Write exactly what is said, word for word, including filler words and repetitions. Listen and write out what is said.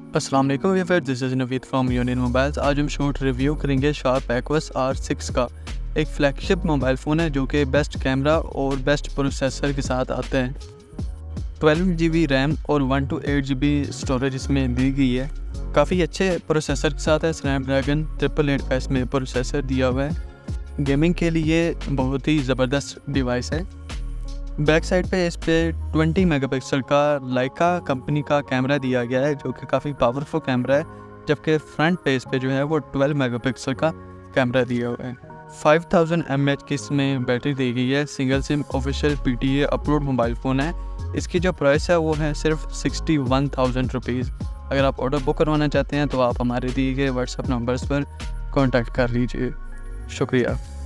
अस्सलाम वालेकुम viewers, this is Naveed from Union Mobiles. आज हम शॉर्ट रिव्यू करेंगे शार्प एक्वस आर सिक्स का। एक फ्लैगशिप मोबाइल फ़ोन है जो कि बेस्ट कैमरा और बेस्ट प्रोसेसर के साथ आते हैं। ट्वेल्व जी बी रैम और one two eight G B storage इसमें दी गई है। काफ़ी अच्छे प्रोसेसर के साथ है। स्नैपड्रैगन ट्रिपल एट का इसमें प्रोसेसर दिया हुआ है। गेमिंग के लिए बहुत ही ज़बरदस्त डिवाइस है। बैक साइड पे इस पे ट्वेंटी मेगापिक्सल का लाइका कंपनी का कैमरा दिया गया है जो कि काफ़ी पावरफुल कैमरा है, जबकि फ्रंट पे इस पे जो है वो ट्वेल्व मेगापिक्सल का कैमरा दिया हुआ है। फाइव थाउज़ेंड एम एच की इसमें बैटरी दी गई है। Single SIM official P T A upload mobile phone है। इसकी जो प्राइस है वो है सिर्फ सिक्सटी वन थाउजेंड रुपीज़। अगर आप ऑर्डर बुक करवाना चाहते हैं तो आप हमारे दिए गए व्हाट्सएप नंबर्स पर कॉन्टैक्ट कर लीजिए। शुक्रिया।